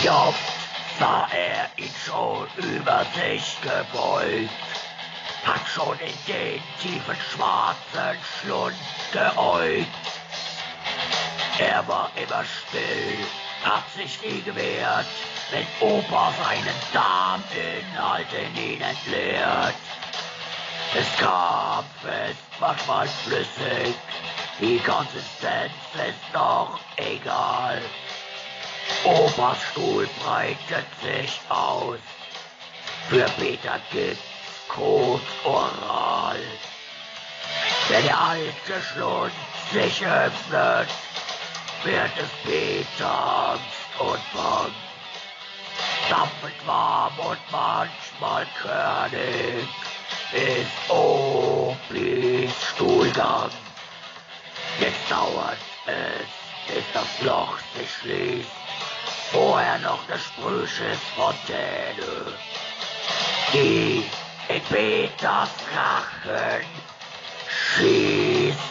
Oft sah er ihn schon über sich gebeugt, hat schon in den tiefen schwarzen Schlund geäugt. Er war immer still, hat sich nie gewehrt, wenn Opa seinen Darminhalt in ihn entleert. Es kam fest, manchmal flüssig, die Konsistenz ist doch egal. Opas Stuhl breitet sich aus, für Peter gibt's Kot oral. Wenn der alte Schlund sich öffnet, wird es Peter Angst und Bang. Dampfend warm und manchmal körnig ist Opis Stuhlgang. Jetzt dauert es, bis das Loch sich schließt, vorher noch eine Sprühschiss-Fontäne, die in Peters Rachen schießt.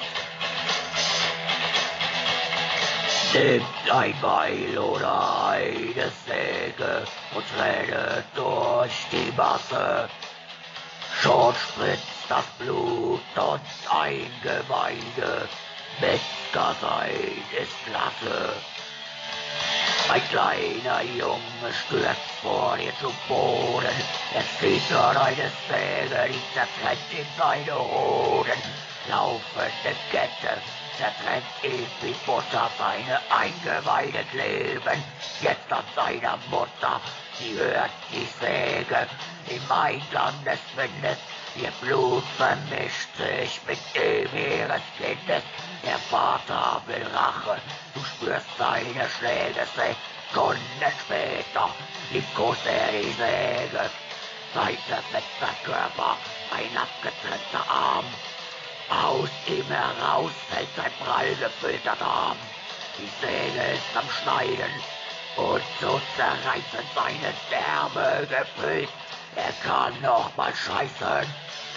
Nimmt ein Beil oder eine Säge und rennet durch die Masse. Schon spritzt das Blut und Eingeweide, Metzger sein ist klasse. Ein kleiner Junge stürzt vor dir zu Boden, er zieht dort eine Säge, die zertrennt ihm seine Hoden. Laufende Kette zertrennt ihm wie Butter, seine Eingeweide kleben jetzt an seiner Mutter. Sie hört die Säge im Einklang des Windes, ihr Blut vermischt sich mit dem ihres Kindes. Der Vater will Rache, du spürst seine Schläge, Sekunden später liebkost er die Säge. Sein zerfetzter Körper, ein abgetrennter Arm, aus ihm heraus fällt sein prall gefüllter Darm. Die Säge ist am Schneiden und so zerreißend seine Därme gefüllt, er kann noch mal scheißen.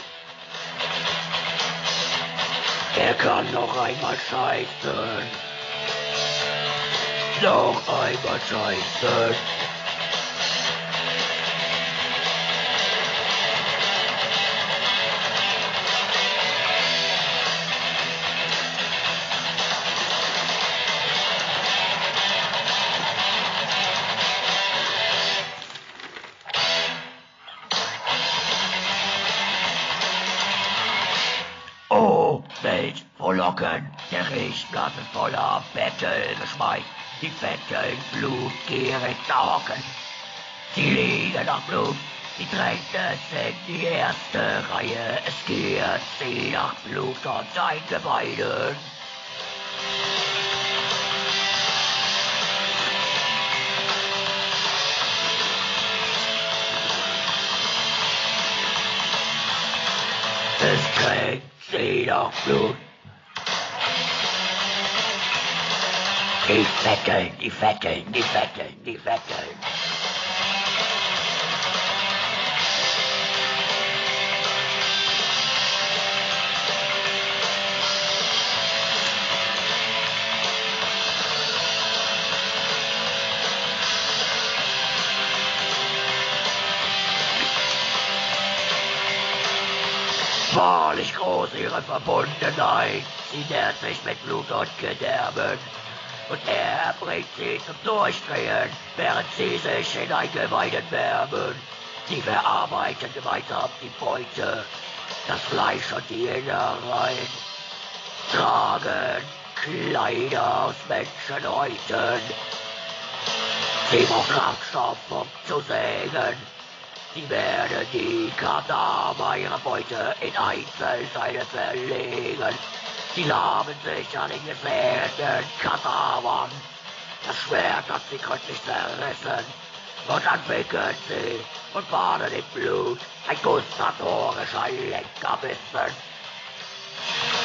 Er kann noch einmal scheißen. Noch einmal scheißen. Oh, Welt frohlocken, der Riechglas ist voller Bettelgeschmeid, die Vetteln blutgierig hocken. Sie liegen nach Blut, die drängt es in die erste Reihe, es giert sie nach Blut und Eingeweiden. Es trägt sie nach Blut. Die Vetteln, die Vetteln, die Vetteln, die Vetteln. Wahrlich groß ihre Verbundenheit, sie nährt sich mit Blut und Gedärmen. Und er bringt sie zum Durchdrehen, während sie sich in Eingeweiden wärmen. Sie verarbeiten gemeinsam die Beute, das Fleisch und die Innereien, tragen Kleider aus Menschenhäuten. Sie brauchen Kraftstoff, um zu sägen. Sie werden die Kadaver ihrer Beute in Einzelteile zerlegen. Sie laben sich an den gesägten Kadavern. Das Schwert hat sie gründlich zerrissen. Und dann wickeln sie und baden im Blut. Ein gustatorischer Leckerbissen.